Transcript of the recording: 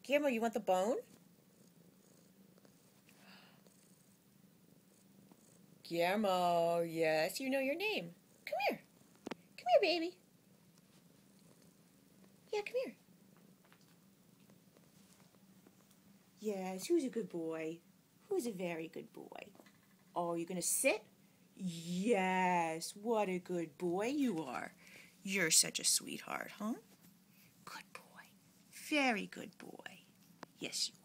Guillermo, you want the bone? Guillermo, yes, you know your name. Come here. Come here, baby. Yeah, come here. Yes, who's a good boy? Who's a very good boy? Oh, you're going to sit? Yes, what a good boy you are. You're such a sweetheart, huh? Good boy. Very good boy. Yes, you